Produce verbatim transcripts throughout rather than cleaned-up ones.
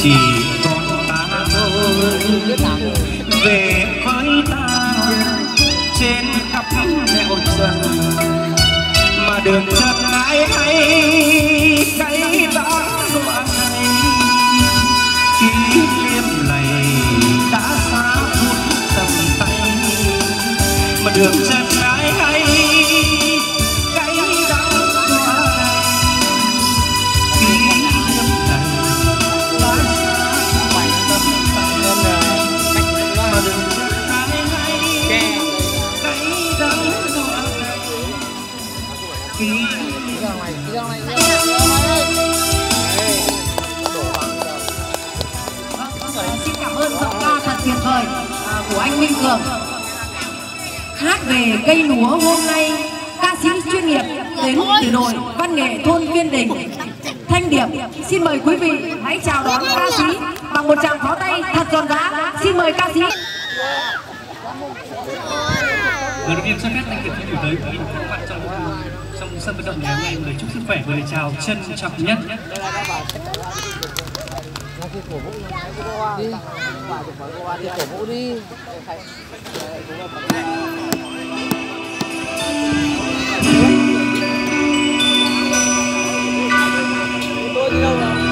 chỉ còn ta thôi về với ta trên khắp nẻo dần mà đường chân ai hay cái đó đoạn này kỷ niệm này đã xa phút tầm tay mà đường chân ai hay cái đó đoạn này kỷ niệm này đã xa phút tầm tay mà đường chân ai hay cái đó đoạn này kỷ Xin cảm ơn giọng ca thật tuyệt vời của anh Minh Cường. Hát về cây lúa hôm nay, ca sĩ chuyên nghiệp đến từ đội văn nghệ thôn Viên Đình, Thanh Điệp. Xin mời quý vị hãy chào đón ca sĩ bằng một tràng pháo tay thật giòn giã. Xin mời ca sĩ. Lời đầu tiên cho phép Thanh Điệp sẽ gửi tới quý vị các bạn trong trong sân vận động ngày hôm nay lời chúc sức khỏe và lời chào trân trọng nhất. Cổ vũ đi, đi cổ vũ đi. Tôi đi đâu rồi?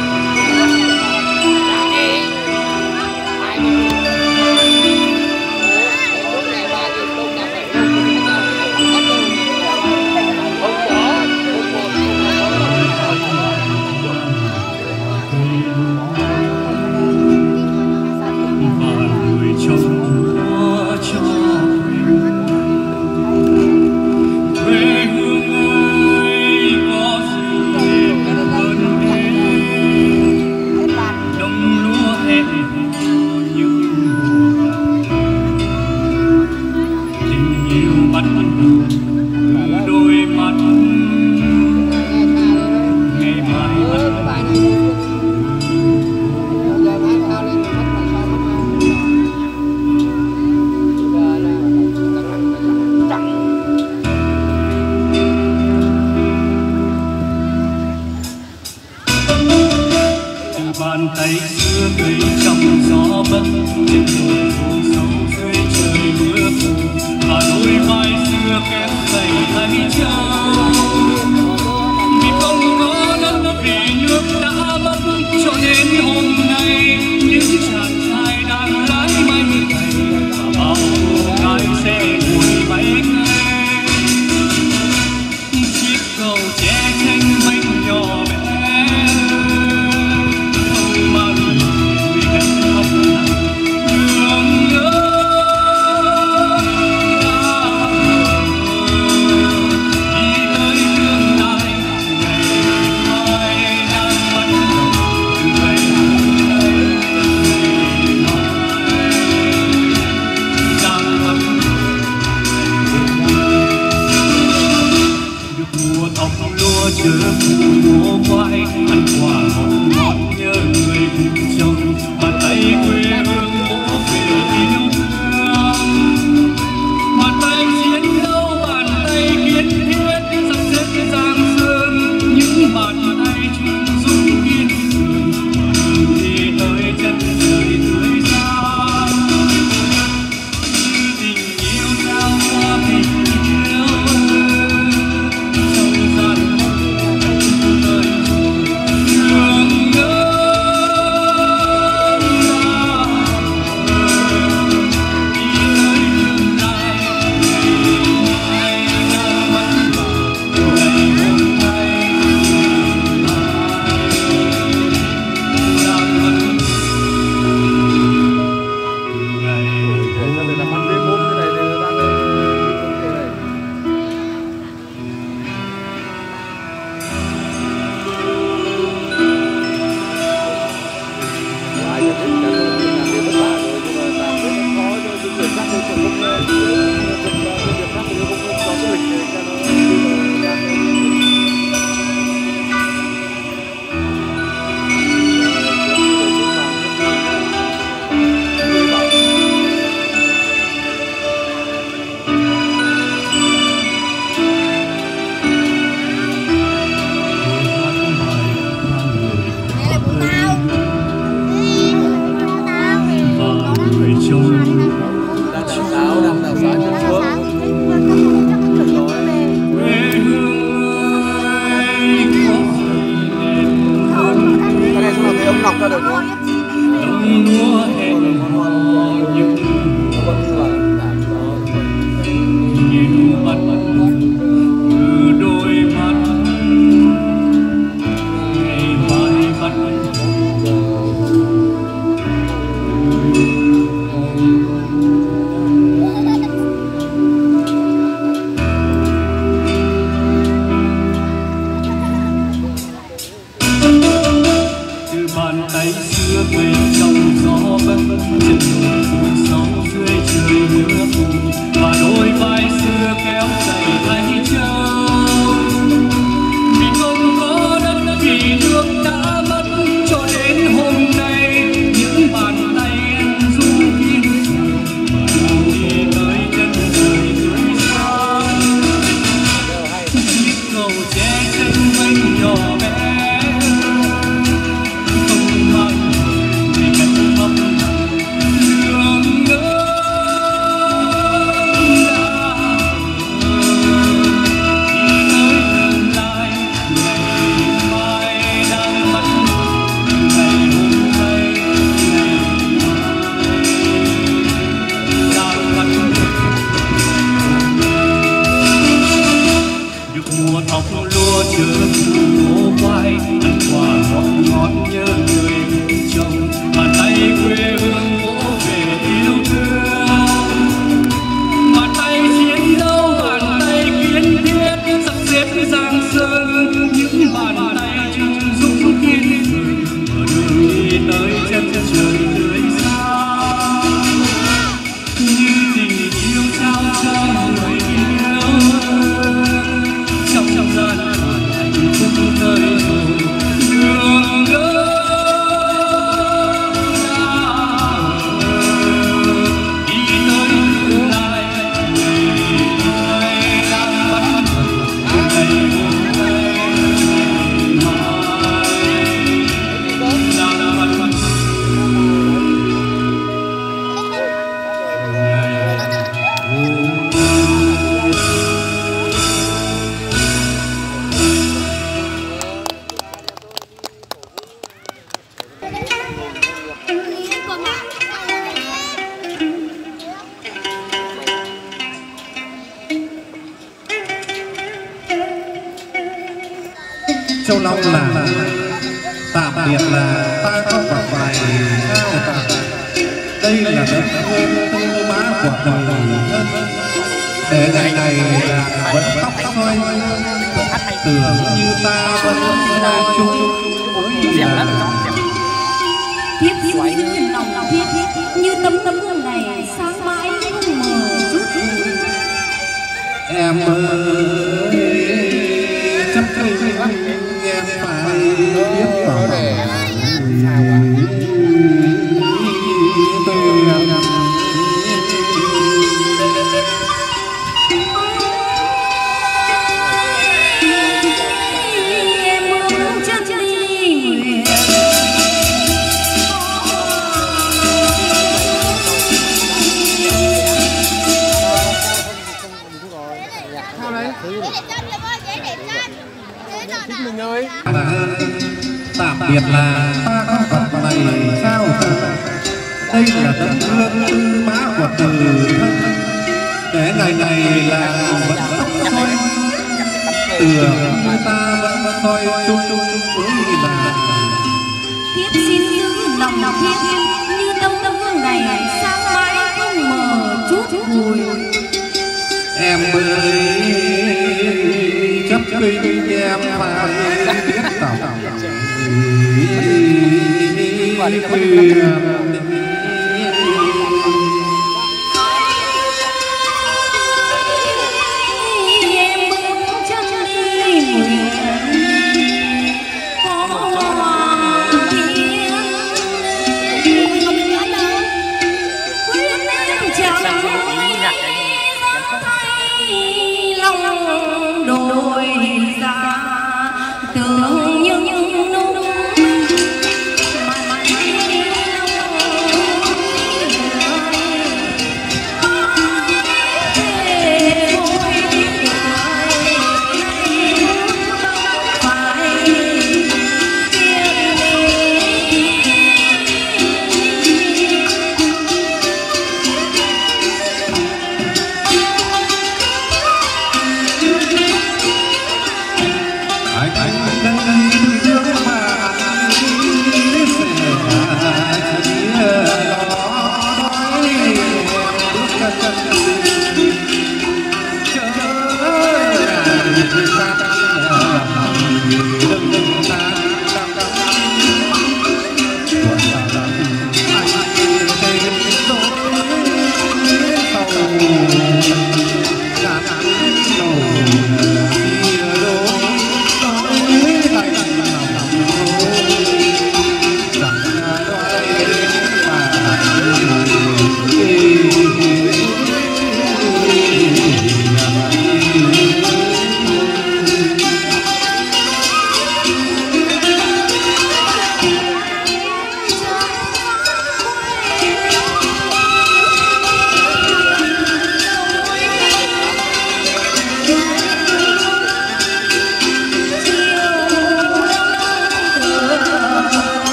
bàn tay xưa cây trong gió bất trên đường phố sâu dưới trời mưa phùn và đôi vai xưa kém dày tay trao vì không có đất vì nước đã mất cho đến hôm nay những chàng trai đang lái máy cày và bao cô gái sẽ ngồi máy nghe chiếc cầu tre tranh vách nhỏ bé. Chớ phủ mồ quay ăn quả ngọt ngọt nhớ người cùng chồng bàn tay quê hương bố về yêu thương bàn tay chiến đấu bàn tay kiên quyết sắp xếp giang sơn những bàn tay chung dũng kiên cường đường đi tới chân trời tươi sáng tình yêu trao qua tình yêu. Hãy subscribe tay xưa quê trong gió bất chân đồi vui sóng dưới trời mưa phùn và đôi vai xưa kéo dài thay trâu vì không có đất vì nước đã mất cho đến hôm nay những bàn tay em ru kiên cường đi tới chân trời tươi sáng chiếc cầu che chân mênh nhỏ bé không mang về cánh thấp đường ngỡ mùa thóc lúa chờ mùa quay ăn quả ngọt ngọt nhớ người cùng chồng bàn tay quê hương vỗ về yêu thương bàn tay chiến đấu bàn tay kiên thiết sắp xếp giang sơn những bàn tay chung dũng kiên cường mở đường đi tới chân trời tươi sáng như tình yêu trao cho người yêu trong trong gian hạnh phúc nơi rồi đường gỡ đi tới tương lai ngày đang bắt đầu ngày hôm nay ngày mai đang bắt đầu Châu Long là tạm biệt là ta có vào vài sao ta đây là đất hương tư mã của đời thân để ngày này là vẫn tóc soi tưởng như ta vẫn là chung với là thiết thiết lòng lòng thiết thiết như tấm tấm hương này sáng mãi không mờ chút em ơi chấp cây em phải biết tỏ tạm biệt là ta có vật này sao đây là tấm gương tư mã của từ thân để ngày này là vẫn tóc soi tưởng như ta vẫn soi chung chung với là thiết xin giữ lòng lòng thiết như tấm tấm hương này sáng mãi không mờ chút hồi em ơi chấp cây em phải biết tỏ đôi ra tưởng như những nụ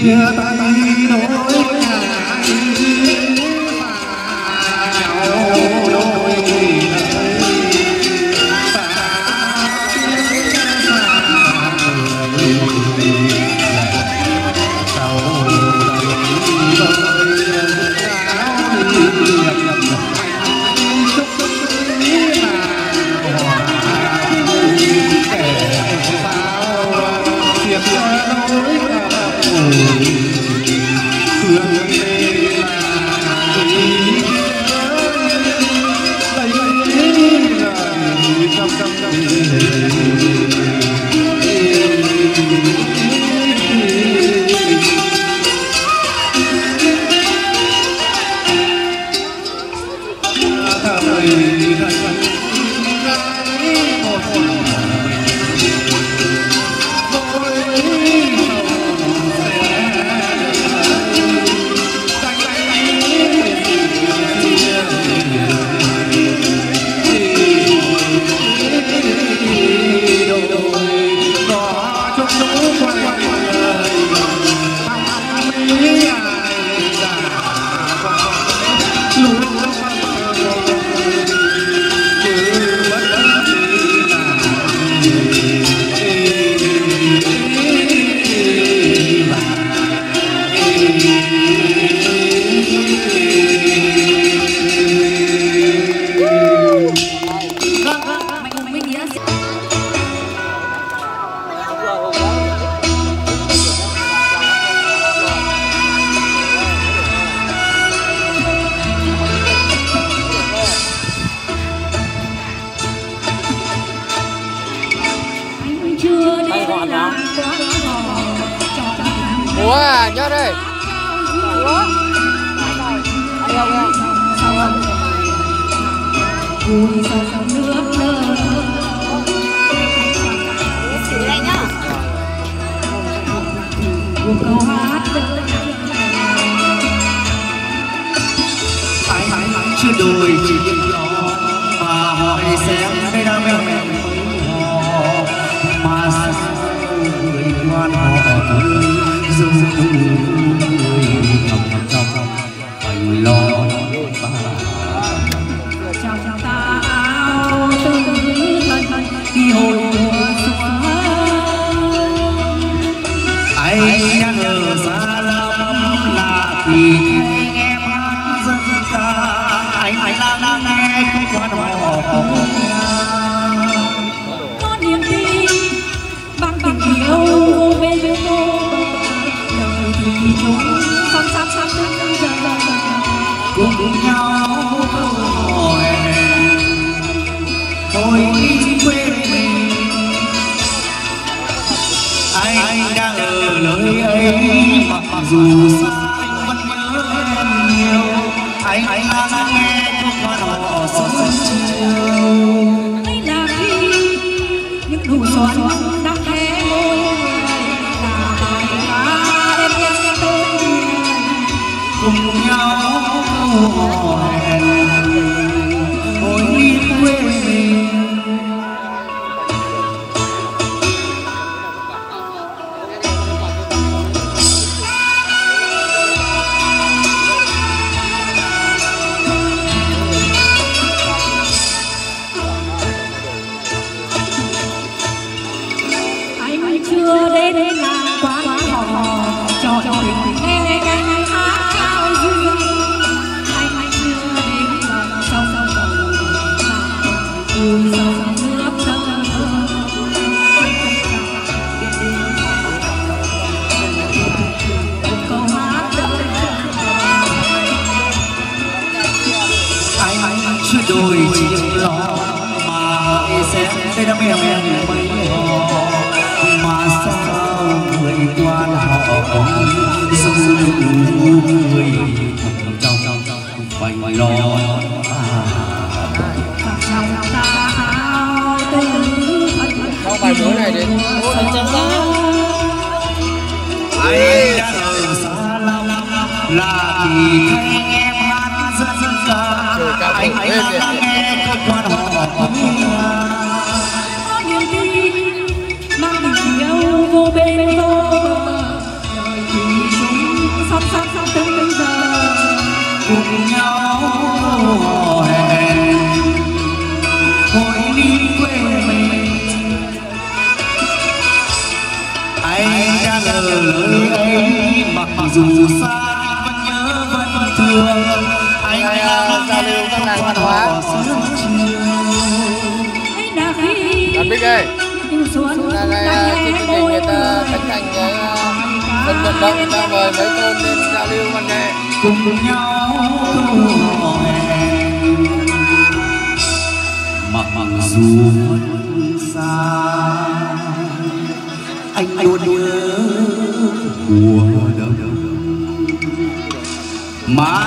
chia tay nỗi nhà Ủa à, nhớ đây. Ủa. Anh không nghe. Vui sao sao nước nở. Xử đây nhá. Một câu hát mãi mãi mãi chưa đôi chim gió mà hỏi xem đây đã mèo mèo hò mà sao người ngoan họ dù người thầm thầm trong phải lo bà chào chào ta áo tư thân khi hồi mùa xuân anh đang ở xa lắm là vì anh em hát dân ca anh anh đang đang nghe cái quan họ có niềm tin bằng tình yêu vô bên với cô đời thì chúng son sát sát từng giờ cùng nhau hẹn hồi đi quê mình anh anh đang ở nơi ấy mặc dù xa anh vẫn nhớ em nhiều anh anh đang nghe câu quan họ sớm chiều đây là khi những nụ xuân đang hé môi là bài ca em nghe tôi cùng nhau hò hẹn hồi đi quê mình anh chưa đến làm quán hò cho cho mình nghe nghe nghe hát trao duyên anh anh chưa đến làm sông sông vui sông nước thơ câu hát anh anh chưa đôi chim lo mà hỏi xem đây đã mèo mèo mấy hò mà sao người quan họ dù người thầm trong trong phải lo chào ta áo tư Có bài mới này đến. Chân chân ra. anh đã ở xa lắm là vì thấy em hát dân dân ca anh anh đang nghe câu quan họ có niềm tin mang tình yêu vô bên vô đời thì lời ấy mặc dù xa vẫn nhớ vẫn thương anh đang giao lưu các làng văn hóa. Bạn Bích ơi, là này trên chương trình người ta khánh thành cái sân vận động, ta mời mấy thôn lên giao lưu văn nghệ cùng nhau hò hẹn mặc dù vẫn xa anh luôn nhớ mùa đông mà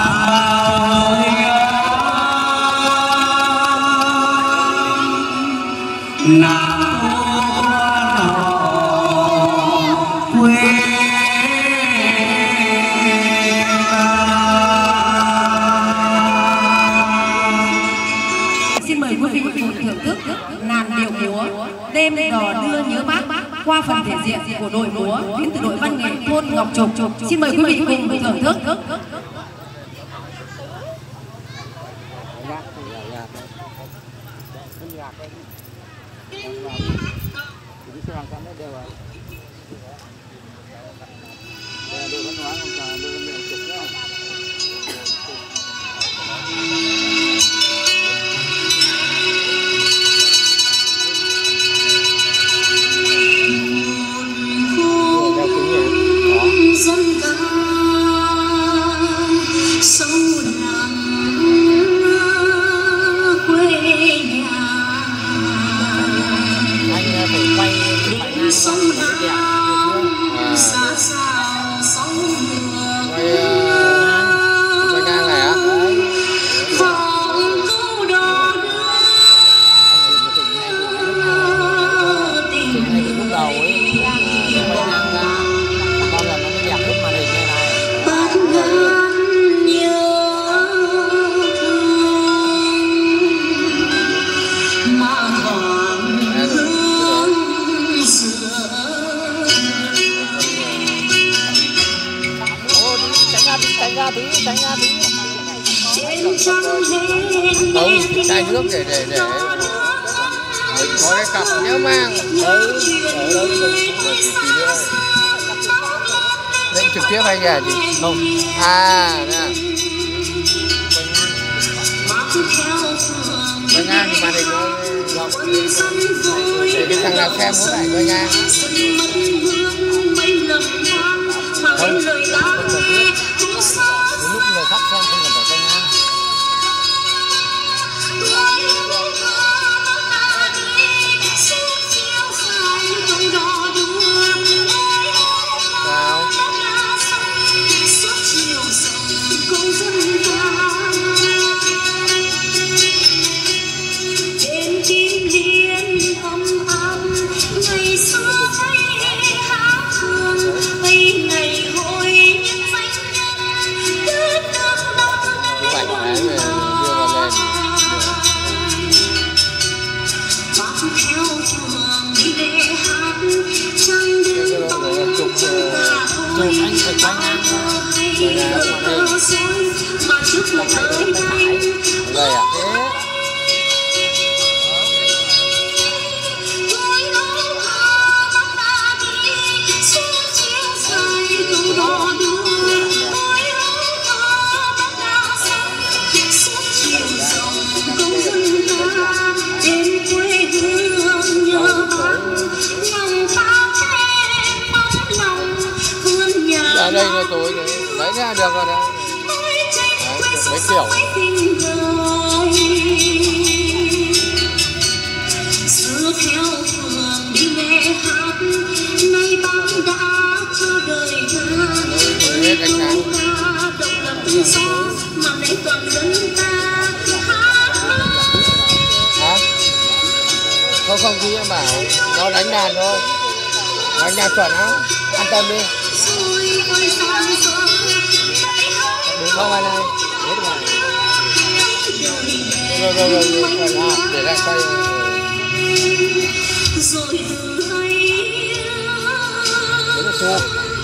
nào quê xin mời quý vị cùng thưởng thức làn điệu múa đêm đò đưa nhớ bác qua phần thể diện của đội múa đến từ đội văn nghệ thôn Ngọc Trục. Xin mời quý vị cùng thưởng thức. Không, chai nước để để để mình có cái cặp nhớ mang đấy, đấy trực tiếp hay là gì không à nè quay ngang thì màn hình nó để cái thằng nào xem muốn lại quay ngang không lúc người khác xem không cần phải quay ngang. Đây à? Ở đây là tối rồi. Đấy nha, được rồi đấy. Đấy, được mấy kiểu. Xưa theo phường đi nghe hát, nay bác đã cho đời ta. Ơi ta độc lập tự do mà lấy toàn dân ta hát. Hả? Không không thì em bảo nó đánh đàn thôi. Đánh đàn chuẩn á, an tâm đi. Đúng không anh ơi? Biết rồi. Rồi rồi rồi, rồi, rồi. À, để ra quay. Rồi từ ấy Đấy là chua.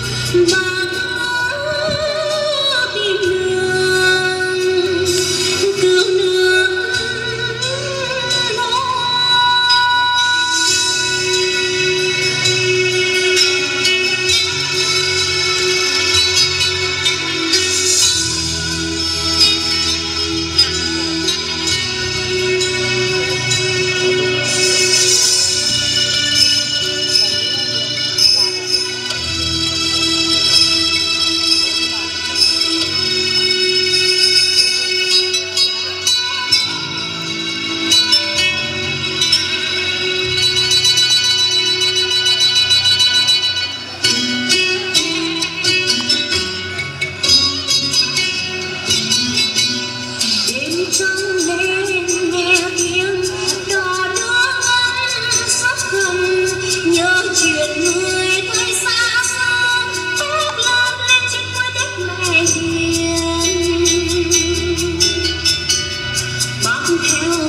tìm đường cứu nước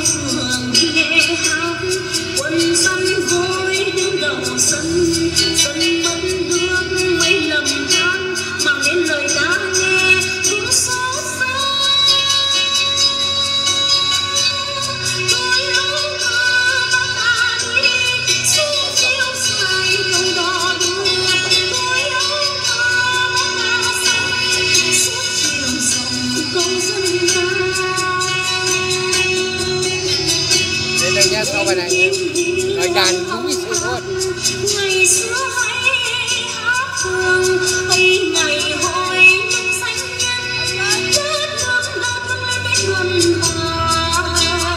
phường đi nghe hát quân săn vui đứng đầu sân sân vẫn bước mấy lầm than mang đến lời ta nghe cũng xót xa. Tôi áo mơ bác ta đi xuống chiếu dài không đò đưa. Tôi áo mơ bác ta say suốt chiều dòng câu dân ca. Đây đây nhá, sau bài này nhé. Nói đàn đúng như sự luôn. Ngày xưa hay hát phương ấy ngày hội nhân danh nhân chết nước đông lên đến luân hòa.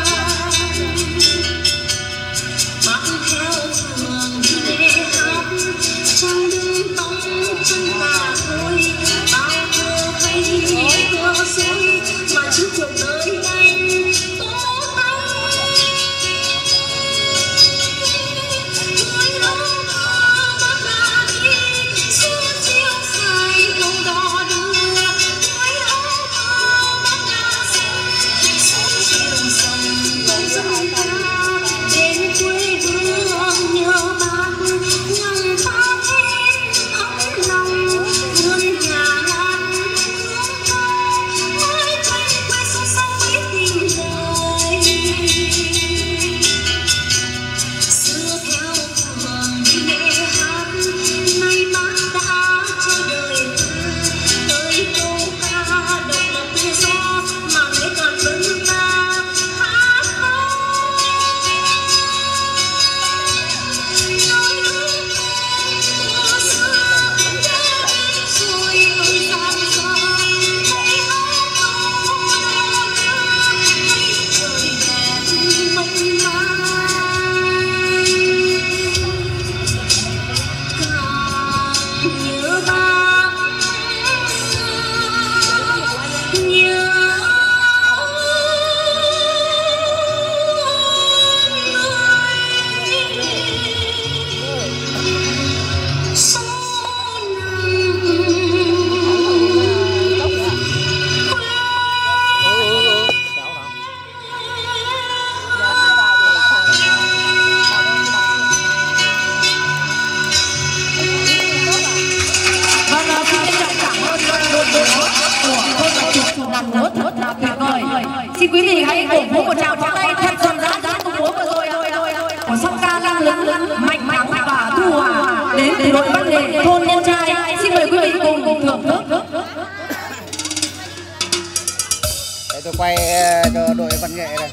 Bác theo phường đi lễ hát trong đường tông chân ta thôi bao cô hay cơ dối mà trước cuộc đời anh tố tay. Xin quý vị hãy cổ vũ một tràng pháo tay thật rộn rã cho công bố vừa rồi của song ca năng lực mạnh mẽ và thu hòa đến từ đội văn nghệ thôn Nhân Trai. Xin mời quý vị cùng cùng thưởng thức. Để tôi quay cho đội văn nghệ này.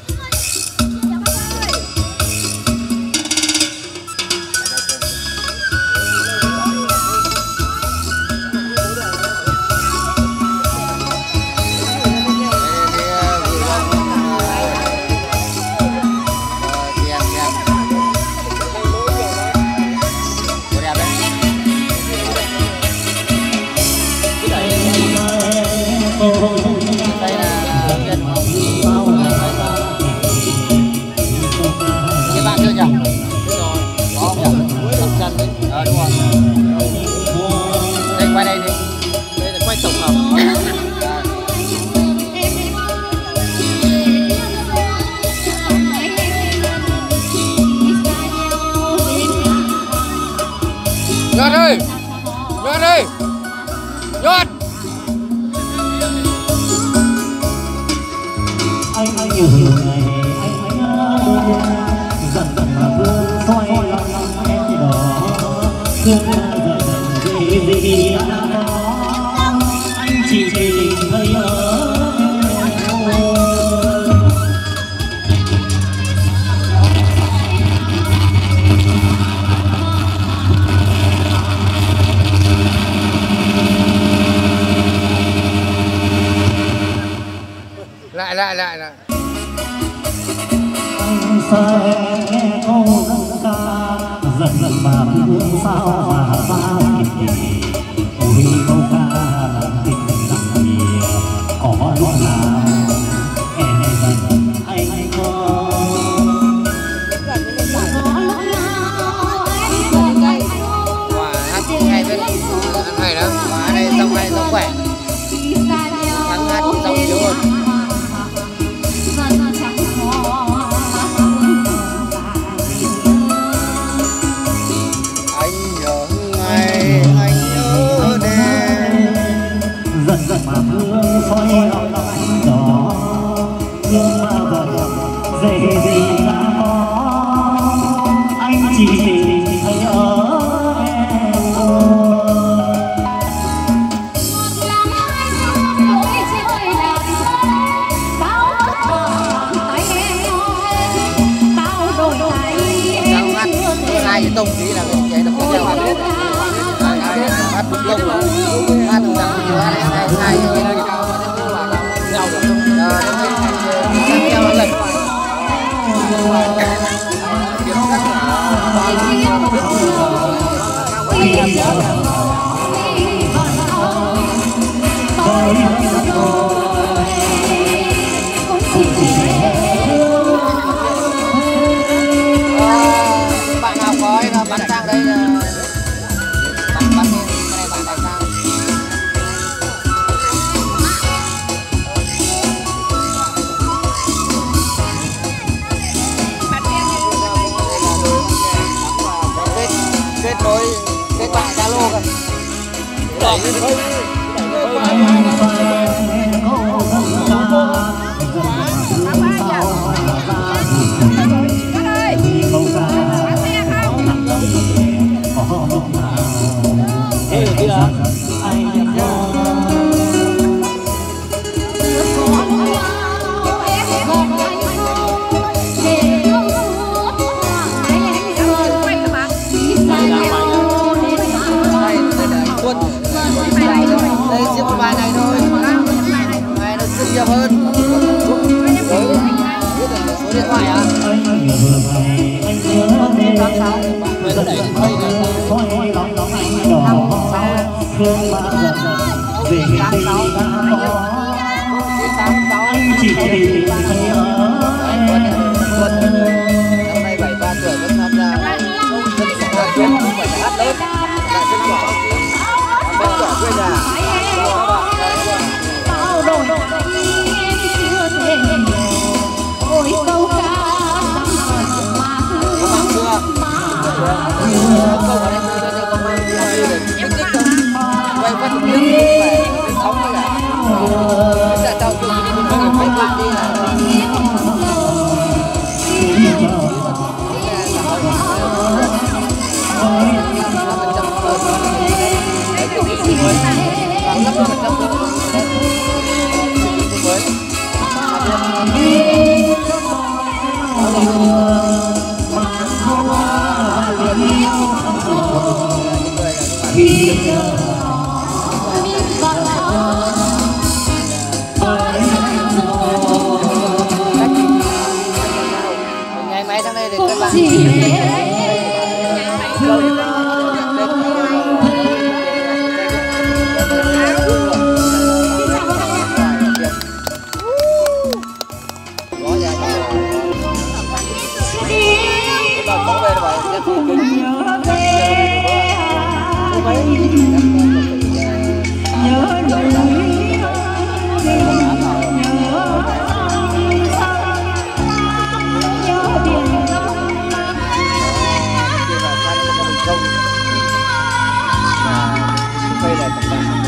Đây là nhân các bạn chưa nhỉ? Đúng rồi. Có không nhỉ? Tập chân đấy. Ờ đúng rồi. Đây quay đây đi. Đây là quay tổng hợp. Nhốt ơi! Nhốt ơi! Nhốt! Anh anh nhiều ngày anh anh dần dần mà vương xoay lòng em thì đó cơn dần dần gì gì đã có anh chỉ vì thấy nhớ lại lại lại lại anh sẽ nghe câu dân ca dần dần mà vương sao mà ra kỳ ôi câu ca là tình rằng gì có lúc nào em dần anh có quả hát hay bên hay lắm quả đây giọng hay giọng khỏe thắng hát giọng yếu hơn. chỉ tình thấy ở hai cái tông tí là mình chạy được cái dầu biết bắt đúng lông là bắt được rằng nhiều hai hai hai cái này cao mà nó cứ vào nhau được không nó cái theo lần bạn nào có ấy là bắn sang đây là bắn bắn lên cái này bạn đặt sang kết kết nối kết bạn Zalo kìa đẩy lên thôi đây chỉ một vài ngày thôi ngày nó sinh nhiều hơn số điện thoại à tám sáu người có đẩy điện thoại tám sáu tám sáu chỉ tình thấy ở năm nay bảy ba tuổi vẫn tham gia rất chuyên không phải là hát lớn là rất nhỏ rất nhỏ quê nhà bao đổi em chưa thể ôi câu ca mà cứ các bạn chưa câu ở đây tôi đây có mang đi để kích thích không quay phát trực tiếp phải lên sóng với cả bây giờ tao tự nhiên mình phải bạn đi là ngày mai sang đây để các bạn đây là